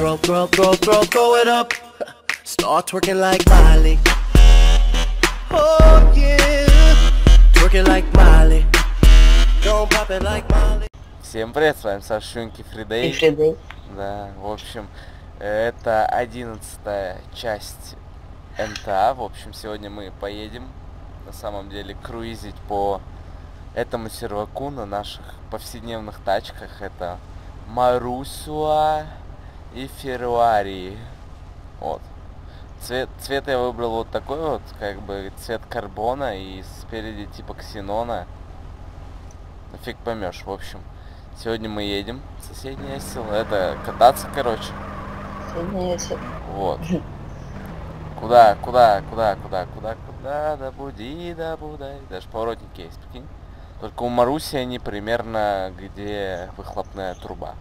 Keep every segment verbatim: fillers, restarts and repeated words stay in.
Throw, throw, throw, throw, throw it up. Start twerking like Miley. Oh yeah. Twerking like Miley. Don't pop it like Miley. Всем привет, с вами Сашуньки Фридей. И Фридей. Да, в общем, это одиннадцатая часть эн тэ а. В общем, сегодня мы поедем, на самом деле, круизить по этому серваку на наших повседневных тачках. Это Марусуа и Феррари. Вот. Цвет, цвет я выбрал вот такой вот, как бы цвет карбона и спереди типа ксенона. Фиг поймешь, в общем. Сегодня мы едем в соседнее село. Это кататься, короче. Соседнее село. Вот. Куда, куда, куда, куда, куда, куда, да буди, да будай. Даже поворотники есть, прикинь. Только у Маруси они примерно где выхлопная труба.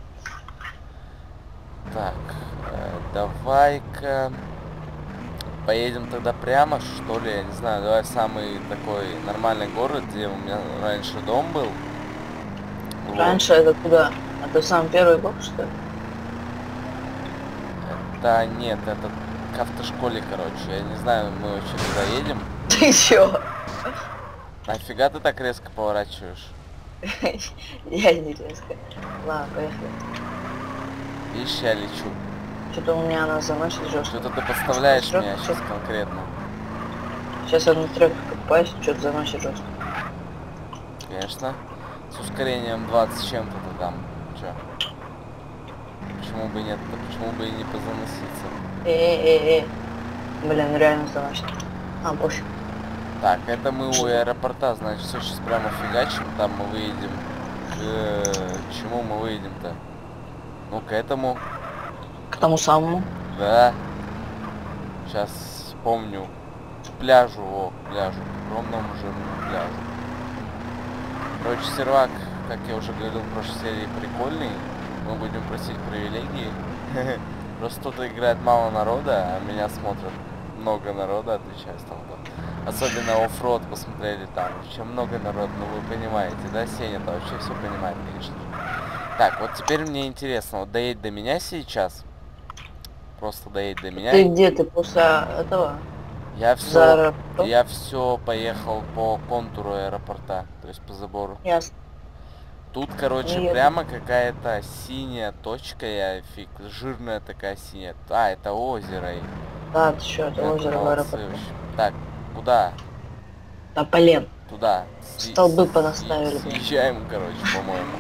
Так, э, давай-ка поедем тогда прямо, что ли, я не знаю, давай в самый такой нормальный город, где у меня раньше дом был. Раньше вот. Это куда? Это сам первый год, что ли? Да нет, это к автошколе, короче, я не знаю, мы вообще куда едем. Ты чё? Нафига ты так резко поворачиваешь? Я не резко. Ладно, поехали. Видишь, я лечу. Что-то у меня она заносит жестко. Что-то ты подставляешь меня сейчас конкретно. Сейчас я на трех копаюсь, что-то заносит жестко. Конечно. С ускорением двадцать чем-то ты там. Чё? Почему бы нет? Да почему бы и не позаноситься? Э-э-э-э. Блин, реально заносит. А, пофиг. Так, это мы у аэропорта, значит, все сейчас прямо фигачим. Там мы выедем. К чему мы выедем-то? Ну, к этому. К тому самому. Да. Сейчас вспомню. К пляжу, о, к пляжу. К огромному жирному пляжу. Короче, сервак, как я уже говорил в прошлой серии, прикольный. Мы будем просить привилегии. Просто тут играет мало народа, а меня смотрят много народа, отличаюсь там. Особенно оффроуд посмотрели там. Чем много народа, ну вы понимаете, да? Сеня-то вообще все понимает, конечно. Так, вот теперь мне интересно, вот доедь до меня сейчас. Просто доедь до меня. Ты где? Ты после этого? Я все, я все поехал по контуру аэропорта, то есть по забору. Ясно. Тут, короче, Нет. прямо какая-то синяя точка, я фиг, жирная такая синяя. А, это озеро. Да, ты что, это Это озеро в молодцы аэропорту. вообще. Так, куда? Да, блин. Туда. Столбы понаставили. Съезжаем, короче, по-моему.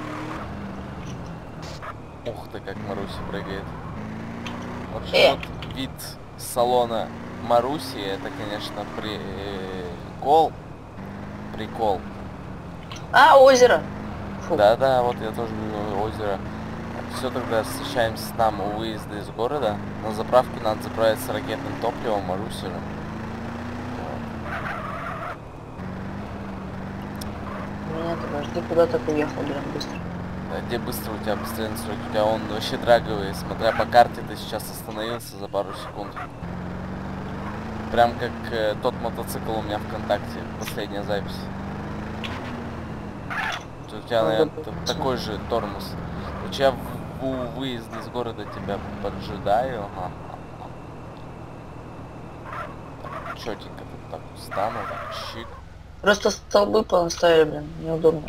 Ух ты, как Маруся прыгает. Вообще, Э. вот вид салона Маруси, это, конечно, прикол. Прикол. А, озеро. Фу. Да-да, вот я тоже вижу озеро. Все, тогда встречаемся там у выезда из города. На заправке надо заправиться ракетным топливом, Маруси же. Нет, подожди, куда ты уехал, блин, быстро. Да, где быстро у тебя быстрее настройки? У тебя он вообще драговый. Смотря по карте, ты сейчас остановился за пару секунд. Прям как э, тот мотоцикл у меня ВКонтакте, последняя запись. У тебя, наверное, такой же тормоз. У тебя в, у выезда из города тебя поджидаю. Ага. Так, чётенько тут так встану, так, щик. Просто столбы понаставили, блин, неудобно.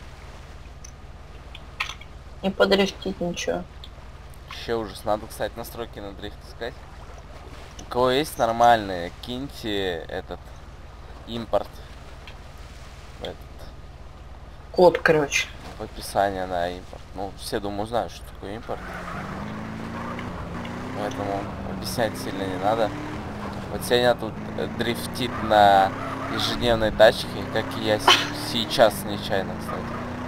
Не подрифтить ничего. Еще ужас. Надо, кстати, настройки на дрифт искать. У кого есть нормальные, киньте этот импорт. Этот. Код, короче. В описании на импорт. Ну, все, думаю, знают, что такое импорт. Поэтому объяснять сильно не надо. Вот Сеня тут дрифтит на ежедневной тачке, как и я сейчас нечаянно, кстати.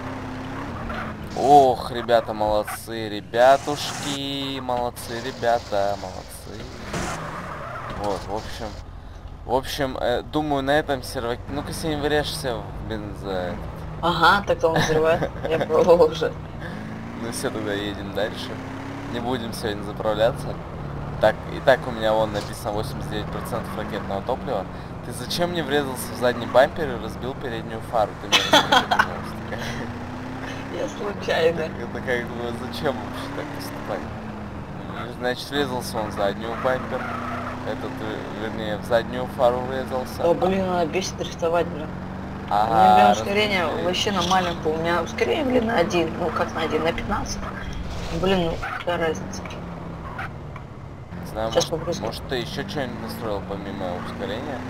Ох, ребята, молодцы, ребятушки, молодцы, ребята, молодцы. Вот, в общем, в общем, э, думаю, на этом серваке... Ну-ка, Сень, врежься в бензо. Ага, так он взрывает. Я пробовал уже. Ну все, тогда едем дальше. Не будем сегодня заправляться. Так, и так у меня вон написано восемьдесят девять процентов ракетного топлива. Ты зачем мне врезался в задний бампер и разбил переднюю фару? Ты мне расскажи, пожалуйста. Я случайно. Это как бы зачем вообще так поступать? Значит, врезался он в заднюю байпер. Этот, э, вернее, в заднюю фару врезался. Да блин, надо бесит дрифтовать, блин. Ага, У меня, блин, ускорение разбили. вообще на маленькое. У меня ускорение, блин, на один. Ну как на один, на пятнадцать. Блин, ну какая разница. Не знаю, Сейчас может, попробую. может ты еще что-нибудь настроил помимо ускорения?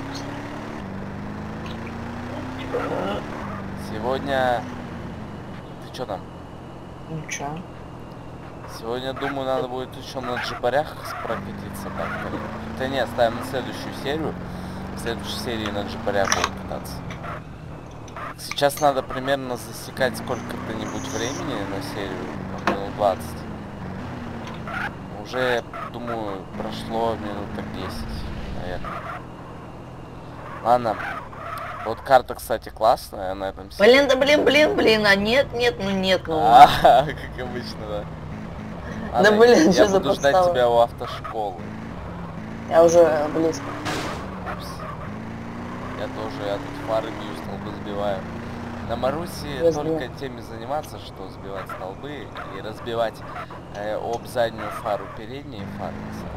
Типа, Сегодня... Ты что там? ну чё? Сегодня, думаю, надо будет еще на джипарях прокатиться как-то. Хотя не, ставим на следующую серию. В следующей серии на джипарях будем кататься. Сейчас надо примерно засекать сколько-то-нибудь времени на серию. Минут двадцать. Уже, думаю, прошло минуток десять, наверное. Ладно. Вот карта, кстати, классная на этом серии. Блин, да блин, блин, блин, а нет, нет, ну нет, ну. А, как обычно, да. Да Ладно, блин, я что за буду ждать подстава? тебя у автошколы. Я уже близко. Упс. Я тоже, я тут фары бью, столбы сбиваю. На Маруси Я только сбил. теми заниматься, что сбивать столбы и разбивать э, об заднюю фару передние фары.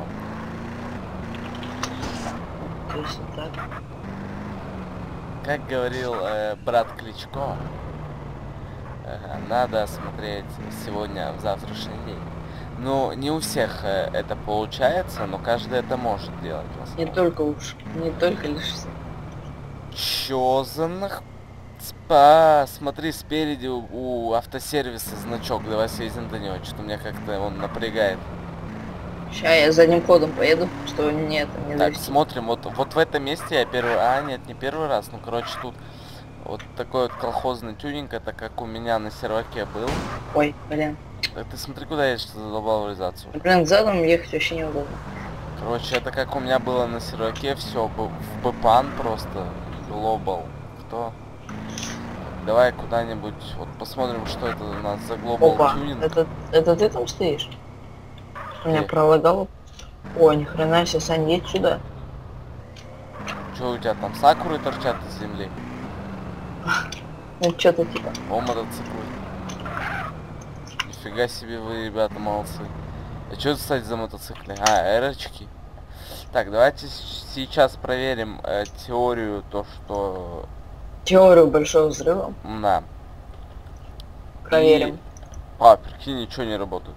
То есть вот так. Как говорил э, брат Кличко, э, надо смотреть сегодня в завтрашний день. Ну, не у всех э, это получается, но каждый это может делать. в Не основном. только уж, не только лишь. Чё за нах... Спа, смотри, спереди у, у автосервиса значок, давай съездим до него, что-то меня как-то он напрягает. Сейчас я задним ходом поеду, что не это не Так, завести. смотрим, вот, вот в этом месте я первый... А, нет, не первый раз, ну, короче, тут вот такой вот колхозный тюнинг, это как у меня на серваке был. Ой, блин. Так ты смотри, куда едешь, ты задолбал врезаться уже. Блин, задом ехать вообще неудобно. Короче, это как у меня было на серваке, все, в бэпан просто, глобал. Кто? Давай куда-нибудь, вот посмотрим, что это у нас за глобал Опа, тюнинг. это, это ты там стоишь? У меня Где? пролагало. Ой, ни хрена себе, Сань, едь сюда. Что у тебя там, сакуры торчат из земли? Ну что-то типа. О, мотоциклы. Нифига себе вы, ребята, молодцы. А что это, кстати, за мотоциклы? А, эрочки. Так, давайте с- сейчас проверим э, теорию, то, что... Теорию большого взрыва. Да. Проверим. А, прикинь, ничего не работает.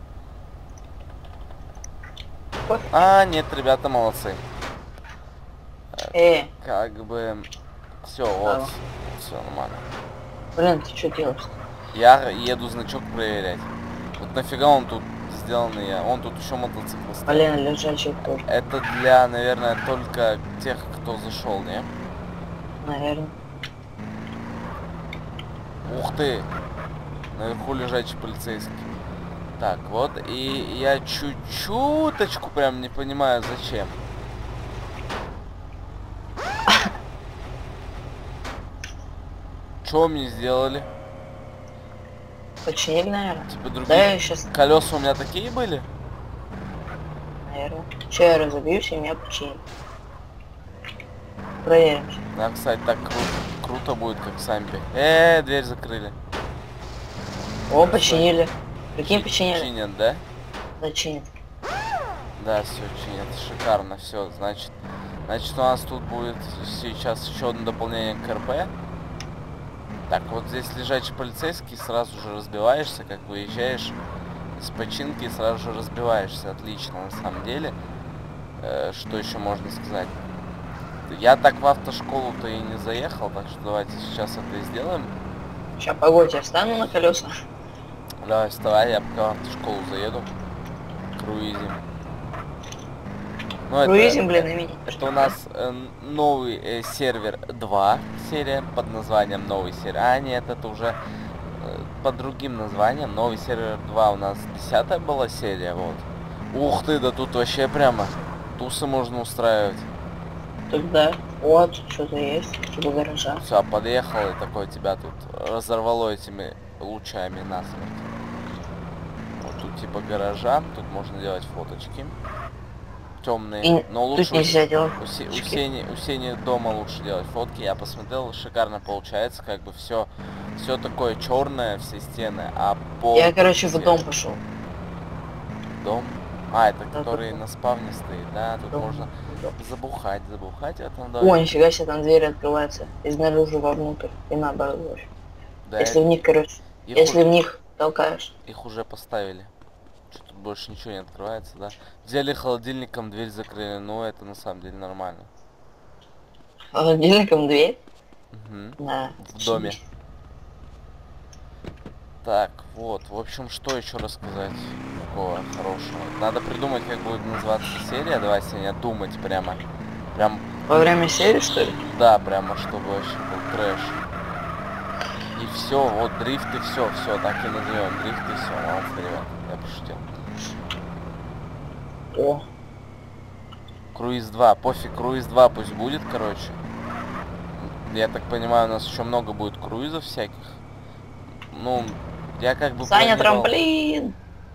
Пофиг. А, нет, ребята, молодцы. Э, Как бы... Все, Ага. вот. Все нормально. блин, ты что делаешь? Я еду значок проверять. Вот нафига он тут сделанный, я. Он тут еще мотоцикл стоит. Блин, лежачий тоже, Это для, наверное, только тех, кто зашел, не? наверное. Ух ты! Наверху лежачий полицейский. Так, вот, и я чуть-чуточку прям не понимаю, зачем. Что мне сделали? Починили, наверное. Типа Да, другие я сейчас, колеса у меня такие были? наверное. Че, я разобьюсь, и меня починят. Проверим. Да, кстати, так круто, круто будет, как в Сампе. Э, дверь закрыли. О, починили. Прикинь, починили. Чинят, да? Да, чинят. Да, все чинят. Шикарно, все. Значит, значит, у нас тут будет сейчас еще одно дополнение к РП. Так, вот здесь лежачий полицейский, сразу же разбиваешься, как выезжаешь с починки, и сразу же разбиваешься. Отлично, на самом деле. Э, что еще можно сказать? Я так в автошколу-то и не заехал, так что давайте сейчас это и сделаем. Сейчас, погодь, я встану на колеса. Давай, вставай, я пока в автошколу заеду. Круизим. Ну, это- Круизим, блин, и меня. Это у нас э, новый э, сервер два серия под названием новый сервер. А нет, это уже э, под другим названием. Новый сервер два у нас десятая была серия, вот. Ух ты, да тут вообще прямо тусы можно устраивать. Тогда, вот, что-то есть, типа гаража. Все, подъехал и такой тебя тут разорвало этими лучами насмерть. Вот тут типа гаража, тут можно делать фоточки. Темные, И но лучше тут нельзя делать. У, Се- у, фоточки. Сени, у Сени дома лучше делать фотки. Я посмотрел, шикарно получается, как бы все, все такое черное, все стены, а пол. Я, короче, в свет. дом пошел. Дом. А, это Да, который тут- на спавне стоит, да? Тут Да, можно да. забухать, забухать в этом О, доме. нифига себе, там дверь открывается. Изнаружи вовнутрь. И наоборот. в общем. Да, Если в это- них, короче, их, если уже, в них толкаешь. их уже поставили. Что тут больше ничего не открывается, да? Взяли холодильником, дверь закрыли, ну это на самом деле нормально. Холодильником дверь. Мгм. Да. В доме. Так, вот, в общем, что еще рассказать такого хорошего? Надо придумать, как будет называться серия, давай сегодня думать прямо. Прям, Во время серии, что ли? да, прямо, чтобы вообще был трэш. И все, вот дрифт и все, все, так и назовем, дрифт и все, молодцы, ребят, я пошутил. О, Круиз два, пофиг, Круиз два пусть будет, короче. Я так понимаю, у нас еще много будет круизов всяких. Ну, я как бы Саня, планировал- трамплин!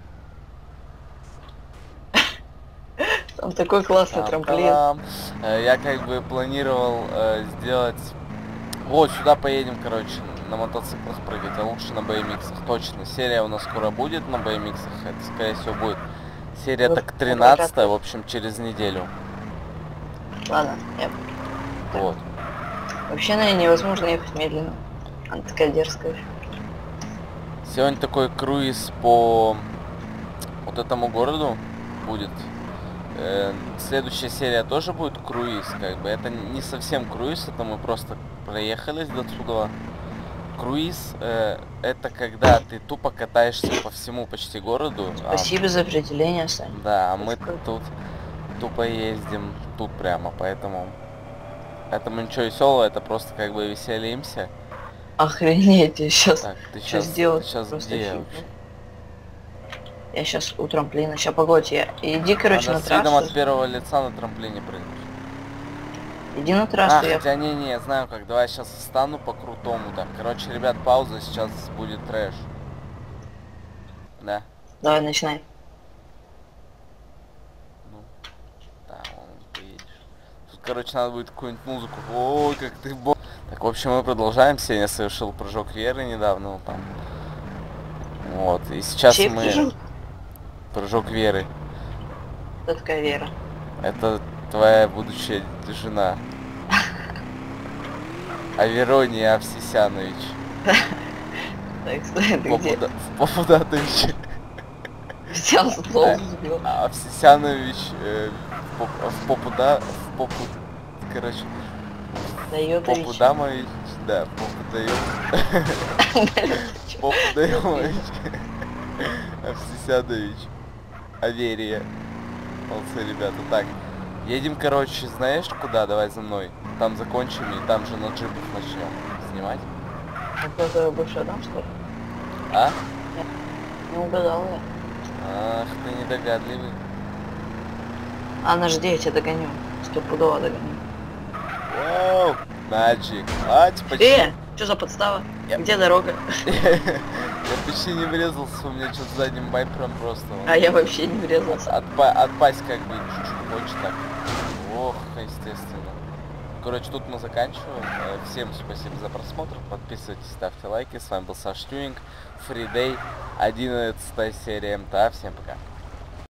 Там такой классный трамплин. Там-там. Э, Я как бы планировал э, сделать... Вот, сюда поедем, короче, на мотоциклах прыгать, а лучше на би эм иксах. Точно, серия у нас скоро будет на би эм иксах, это, скорее всего, будет серия Ну, так тринадцатая, в общем, через неделю. Ладно, я... Вот. Вообще на ней невозможно ехать медленно. Она такая дерзкая. Сегодня такой круиз по вот этому городу будет. Э, следующая серия тоже будет круиз, как бы. Это не совсем круиз, это мы просто проехались до туда. Круиз э, это когда ты тупо катаешься по всему почти городу. а- Спасибо за определение, Саня. да, а мы Спасибо. тут тупо ездим тут прямо, поэтому этому ничего веселого, это просто как бы веселимся. Охренеть, я сейчас... Так, ты Что сейчас, сделать? сейчас Просто где фигня. вообще? Я сейчас у трамплина. Сейчас погодь, я... Иди, короче, Надо на с видом трассу. от первого лица на трамплине прыгнуть. Иди на А, трассу, я... хотя не, не, я знаю как, давай сейчас встану по крутому так. Короче, ребят, пауза, сейчас будет трэш. Да, Давай, начинай. ну, да, вон ты едешь. Тут, короче, надо будет какую-нибудь музыку. Ой, как ты бо... Так, в общем, мы продолжаем. Сегодня совершил прыжок веры недавно, вот там. Вот, и сейчас Чей мы... прыжок? Прыжок веры. Кто такая Вера? Это твоя будущая жена. Аверония Овсисянович. Так, стой, ты где? Попуда- Попудатович. Взял стол, сбил. А Овсисянович э, в поп- в попуда... В попу... Короче, Дает Попудамович. Да, Попудаем. Попудаемович. Овсисянович. Аверия. Молодцы, ребята. Так, едем, короче, знаешь куда? Давай за мной. Там закончим и там же на джипах начнем снимать. Кто-то бывший Адам, что ли? А? Не угадал я. Ах, ты недогадливый. А, подожди, я тебя догоню. Стопудово догоню. Вау! Наджик. А, почти... Э, что за подстава? Я- Где дорога? Я почти не врезался, у меня что-то с задним байпером просто. он А я вообще не врезался. Отпа отпасть как бы чуть-чуть хочет так. Ох, естественно. Короче, тут мы заканчиваем. Э, Всем спасибо за просмотр. Подписывайтесь, ставьте лайки. С вами был Саш Тюнинг. Фридей. одиннадцатая серия эм тэ а. Всем пока.